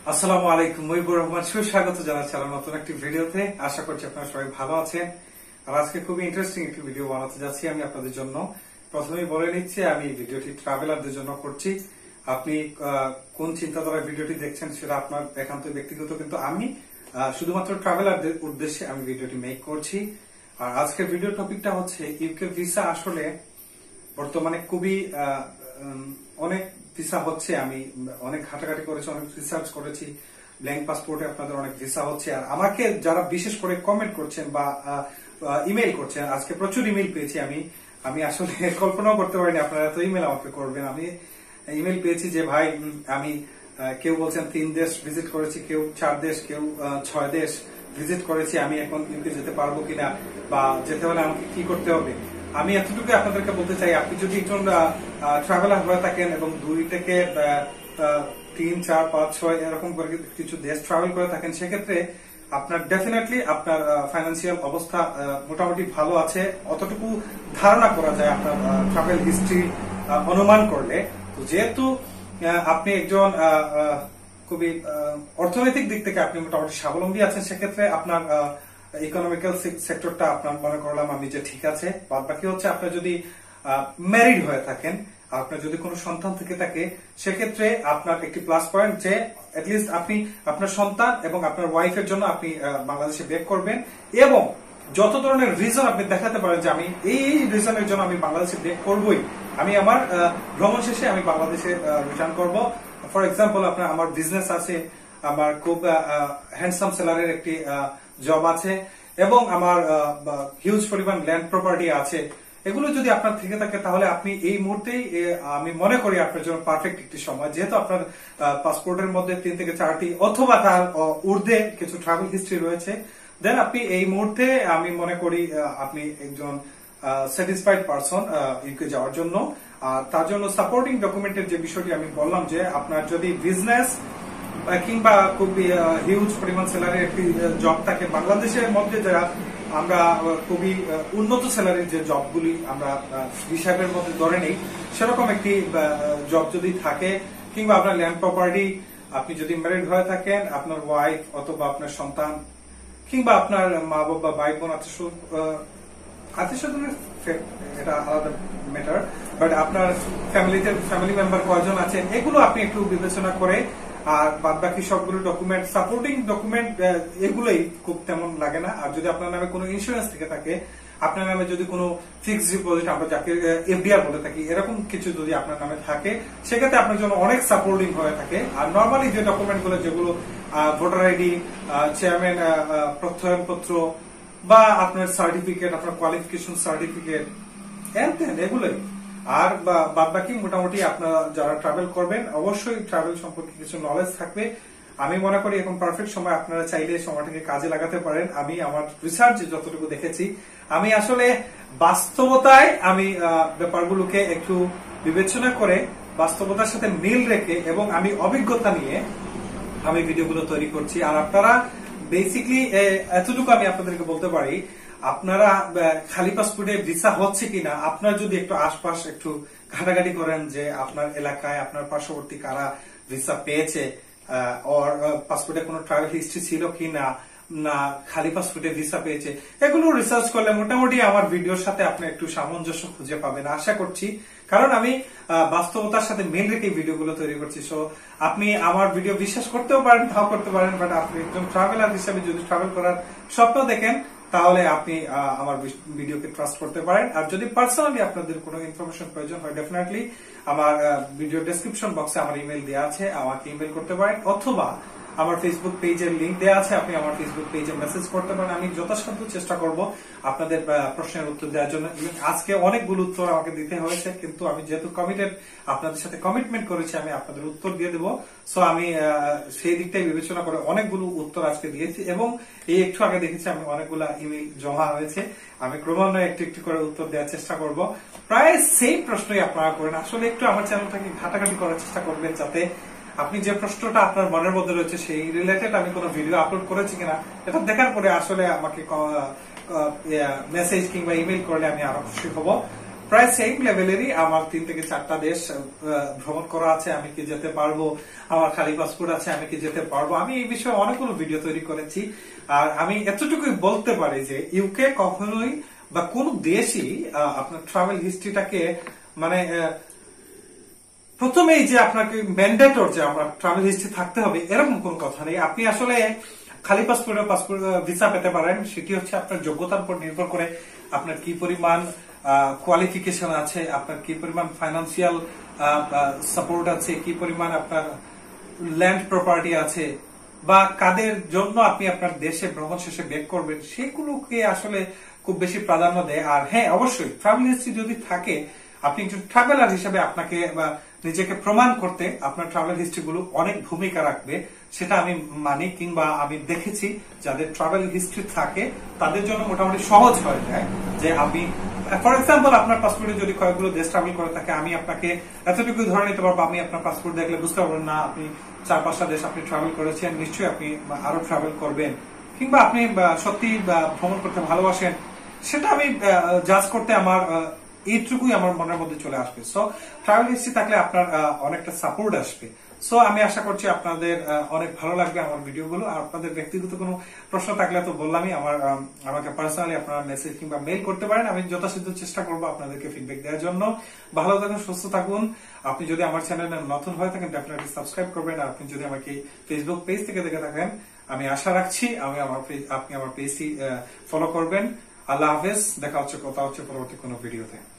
আসসালামু আলাইকুম, মহিবুর রহমান সুস্বাগত জানাচ্ছি আমার নতুন একটি ভিডিওতে। আশা করছি আপনারা সবাই ভালো আছেন। আর আজকে খুবই ইন্টারেস্টিং একটি ভিডিও বানাতে যাচ্ছি আমি আপনাদের জন্য। প্রথমেই বলে নিচ্ছি, আমি ভিডিওটি ট্রাভেলারদের জন্য করছি। আপনি কোন চিন্তাধারায় ভিডিওটি দেখছেন সেটা আপনার একান্ত ব্যক্তিগত, কিন্তু আমি শুধুমাত্র ট্রাভেলারদের উদ্দেশ্যে আমি ভিডিওটি মেক করছি। আর আজকের ভিডিও টপিকটা হচ্ছে ইউকে ভিসা। আসলে বর্তমানে খুবই অনেক ভিসা হচ্ছে, আমি অনেক ঘাটাঘাটি করেছি, অনেক রিসার্চ করেছি। ব্ল্যাঙ্ক পাসপোর্টে আপনাদের অনেক ভিসা হচ্ছে। আর আমাকে যারা বিশেষ করে কমেন্ট করছেন বা ইমেল করছেন, আজকে প্রচুর ইমেল পেয়েছি আমি আসলে কল্পনাও করতে পারিনি আপনারা এত ইমেল আমাকে করবেন। আমি ইমেল পেয়েছি যে ভাই আমি কেউ বলছেন 3 দেশ ভিজিট করেছি, কেউ 4 দেশ, কেউ 6 দেশ ভিজিট করেছি। আমি এখন ইউকে যেতে পারবো কিনা বা যেতে হলে আমাকে কি করতে হবে। আমি এতটুকু আপনাদেরকে বলতে চাই, আপনি যদি একজন ট্রাভেলার হয়ে থাকেন এবং 2 থেকে 3, 4, 5, 6 এরকম করে কিছু দেশ ট্রাভেল করে থাকেন, সেক্ষেত্রে আপনার ডেফিনেটলি আপনার ফাইন্যান্সিয়াল অবস্থা মোটামুটি ভালো আছে, অতটুকু ধারণা করা যায় আপনার ট্রাভেল হিস্ট্রি অনুমান করলে। তো যেহেতু আপনি একজন খুবই অর্থনৈতিক দিক থেকে আপনি মোটামুটি স্বাবলম্বী আছেন, সেক্ষেত্রে আপনার ইকোনমিক্যাল সেক্টরটা আপনার মনে করলাম আমি যে ঠিক আছে। বাদ বাকি হচ্ছে আপনার যদি ম্যারিড হয়ে থাকেন, আপনার যদি কোনো সন্তান থেকে থাকে, সেক্ষেত্রে আপনার একটি প্লাস পয়েন্ট যে অ্যাটলিস্ট আপনি আপনার সন্তান এবং আপনার ওয়াইফের জন্য আপনি বাংলাদেশে ব্যাক করবেন, এবং যত ধরনের রিজন আপনি দেখাতে পারেন যে আমি এই রিজনের জন্য আমি বাংলাদেশে ব্যাক করবই, আমি আমার ভ্রমণ শেষে আমি বাংলাদেশে রিটার্ন করব। ফর এক্সাম্পল, আপনার আমার বিজনেস আছে, আমার খুব হ্যান্ডসাম স্যালারির একটি জব আছে, এবং আমার হিউজ পরিমাণ ল্যান্ড প্রপার্টি আছে। এগুলো যদি আপনার থেকে থাকে, তাহলে আপনি এই মুহূর্তেই আমি মনে করি আপনার জন্য পারফেক্ট একটি সময়। যেহেতু আপনার পাসপোর্টের মধ্যে 3 থেকে 4টি অথবা তার ঊর্ধ্বে কিছু ট্রাভেল হিস্ট্রি রয়েছে, দেন আপনি এই মুহূর্তে আমি মনে করি আপনি একজন স্যাটিসফাইড পারসন ইউকে যাওয়ার জন্য। আর তার জন্য সাপোর্টিং ডকুমেন্টের যে বিষয়টি আমি বললাম, যে আপনার যদি বিজনেস কিংবা খুবই হিউজ পরিমাণ স্যালারির একটি জব থাকে বাংলাদেশের মধ্যে, যারা আমরা খুবই উন্নত স্যালারির যে জবগুলি আমরা হিসাবের মধ্যে ধরে নেই, সেরকম একটি জব যদি থাকে, কিংবা আপনার ল্যান্ড প্রপার্টি, আপনি যদি ম্যারিড হয়ে থাকেন, আপনার ওয়াইফ অথবা আপনার সন্তান, কিংবা আপনার মা বাবা, ভাই বোন, আত্মীয়-স্বজনের এটা আলাদা ম্যাটার, বাট আপনার ফ্যামিলি মেম্বার কয়জন আছেন, এগুলো আপনি একটু বিবেচনা করে, আর বাদ বাকি সবগুলো ডকুমেন্ট, সাপোর্টিং ডকুমেন্ট এগুলোই খুব তেমন লাগে না। আর যদি আপনার নামে কোনো ইন্স্যুরেন্স থেকে থাকে, আপনার নামে যদি কোনো ফিক্সড ডিপোজিট, আমরা যাকে এফডিআর বলে থাকি, এরকম কিছু যদি আপনার নামে থাকে, সেক্ষেত্রে আপনার জন্য অনেক সাপোর্টিং হয়ে থাকে। আর নর্মালি যে ডকুমেন্টগুলো, যেগুলো ভোটার আইডি, চেয়ারম্যান প্রত্যয়নপত্র, বা আপনার সার্টিফিকেট, আপনার কোয়ালিফিকেশন সার্টিফিকেট, এগুলোই। আর বাদ বাকি মোটামুটি আপনারা যারা ট্রাভেল করবেন, অবশ্যই ট্রাভেল সম্পর্কে কিছু নলেজ থাকবে। আমি মনে করি এখন পারফেক্ট সময়, আপনারা চাইলে সময়টাকে কাজে লাগাতে পারেন। আমি আমার রিসার্চে যতটুকু দেখেছি, আমি আসলে বাস্তবতায় আমি ব্যাপারগুলোকে একটু বিবেচনা করে, বাস্তবতার সাথে মিল রেখে, এবং আমি অভিজ্ঞতা নিয়ে আমি ভিডিওগুলো তৈরি করছি। আর আপনারা বেসিকলি এতটুকু আমি আপনাদেরকে বলতে পারি, আপনারা খালি পাসপোর্টে ভিসা হচ্ছে কিনা, আপনার যদি একটু আশপাশ একটু ঘাটাঘাটি করেন, যে আপনার এলাকায় আপনার পার্শ্ববর্তী কারা ভিসা পেয়েছে, ওর পাসপোর্টে কোনো ট্রাভেল হিস্ট্রি ছিল কিনা, না খালি পাসপোর্টে ভিসা পেয়েছে, এগুলো রিসার্চ করলে মোটামুটি আমার ভিডিওর সাথে আপনি একটু সামঞ্জস্য খুঁজে পাবেন আশা করছি। কারণ আমি বাস্তবতার সাথে মিল রেখে ভিডিওগুলো তৈরি করছি। সো আপনি আমার ভিডিও বিশ্বাস করতেও পারেন, নাও করতে পারেন, বাট আপনি একজন ট্রাভেলার হিসেবে যদি ট্রাভেল করার স্বপ্ন দেখেন, তাহলে আপনি আমার ভিডিওকে ট্রাস্ট করতে পারেন। আর যদি পার্সোনালি আপনাদের কোনো ইনফরমেশন প্রয়োজন হয়, ডেফিনেটলি আমার ভিডিও ডেসক্রিপশন বক্সে আমার ইমেল দেওয়া আছে, আমাকে ইমেল করতে পারেন, অথবা আমার ফেসবুক পেজের লিংক দেওয়া আছে, আপনি আমার ফেসবুক পেজে মেসেজ করতে পারেন। আমি যথাসাধ্য চেষ্টা করব আপনাদের প্রশ্নের উত্তর দেওয়ার জন্য। আজকে অনেকগুলো উত্তর আমাকে দিতে হয়েছে, কিন্তু আমি যেহেতু কমিটেড, আপনাদের সাথে কমিটমেন্ট করেছি, আমি আপনাদের উত্তর দিয়ে দেবো। সো আমি সেই দিকটাই বিবেচনা করে অনেকগুলো উত্তর আজকে দিয়েছি, এবং এই একটু আগে দেখেছি আমি অনেকগুলো ইমেল জমা হয়েছে। আমি ক্রমান্বয়ে একটু একটু করে উত্তর দেওয়ার চেষ্টা করব। প্রায় সেই প্রশ্নই আপনারা করেন। আসলে একটু আমার চ্যানেলটাকে ঘাটাঘাটি করার চেষ্টা করবেন, যাতে আপনি যে প্রশ্নটা আপনার মনের মধ্যে রয়েছে সেই রিলেটেড আমি কোনো ভিডিও আপলোড করেছি কিনা, এটা দেখার পরে আসলে আমাকে মেসেজ কিংবা ইমেল করলে আমি আরো খুশি হব। প্রায় সেম লেভেলেরই আমার 3 থেকে 4টা দেশ ভ্রমণ করা আছে। আমি কি যেতে পারবো, আমার খালি পাসপোর্ট আছে, আমি কি যেতে পারবো। আমি এই বিষয়ে অনেকগুলো ভিডিও তৈরি করেছি। আর আমি এতটুকুই বলতে পারি যে ইউকে কখনোই বা কোন দেশই আপনার ট্রাভেল হিস্ট্রিটাকে মানে প্রথমেই যে আপনাকে ম্যান্ডেটর যে আমার ট্রাভেল হিস্ট্রি থাকতে হবে এরকম কোন কথা নেই। আপনি আসলে খালি পাসপোর্ট ভিসা পেতে পারেন, সেটি হচ্ছে আপনার যোগ্যতার উপর নির্ভর করে আপনার কি পরিমাণ কোয়ালিফিকেশন আছে, আপনার কি পরিমাণ ফাইন্যান্সিয়াল সাপোর্ট আছে, কি পরিমাণ আপনার ল্যান্ড প্রপার্টি আছে, বা কাদের জন্য আপনি আপনার দেশে ভ্রমণ শেষে ব্যাক করবেন, সেগুলোকে আসলে খুব বেশি প্রাধান্য দেয়। আর হ্যাঁ, অবশ্যই ট্রাভেল হিস্ট্রি যদি থাকে, আপনি একজন ট্রাভেলার হিসেবে আপনাকে বা নিজেকে প্রমাণ করতে আপনার ট্রাভেল হিস্ট্রি গুলো অনেক ভূমিকা রাখবে, সেটা আমি মানি। কিংবা আমি দেখেছি যাদের ট্রাভেল হিস্ট্রি থাকে তাদের জন্য মোটামুটি সহজ হয়ে যায় যে আমি ফর এক্সাম্পল আপনার পাসপোর্টে যদি কয়েকগুলো দেশ ট্রাভেল করে থাকে, আমি আপনাকে এতটুকু ধরে নিতে পারবো, আমি আপনার পাসপোর্ট দেখলে বুঝতে পারবেন না আপনি 4-5টা দেশ আপনি ট্রাভেল করেছেন, নিশ্চয়ই আপনি আরো ট্রাভেল করবেন, কিংবা আপনি সত্যি ভ্রমণ করতে ভালোবাসেন, সেটা আমি জাজ করতে আমার এইটুকুই আমার মনের মধ্যে চলে আসবে। সো ট্রাভেল হিস্ট্রি থাকলে আপনার অনেকটা সাপোর্ট আসবে। সো আমি আশা করছি আপনাদের অনেক ভালো লাগবে আমার ভিডিওগুলো। আর আপনাদের ব্যক্তিগত কোনো প্রশ্ন থাকলে তো বললামই, আমাকে পার্সোনালি আপনারা মেসেজ কিংবা মেইল করতে পারেন। আমি যথাসাধ্য চেষ্টা করবো আপনাদেরকে ফিডব্যাক দেওয়ার জন্য। ভালো থাকুন, সুস্থ থাকুন। আপনি যদি আমার চ্যানেলে নতুন হয়ে থাকেন ডেফিনেটলি সাবস্ক্রাইব করবেন। আর আপনি যদি আমাকে ফেসবুক পেজ থেকে দেখে থাকেন, আমি আশা রাখছি আপনি আমার পেজটি ফলো করবেন। আল্লাহ হাফেজ, দেখা হচ্ছে কথা হচ্ছে পরবর্তী কোনো ভিডিওতে।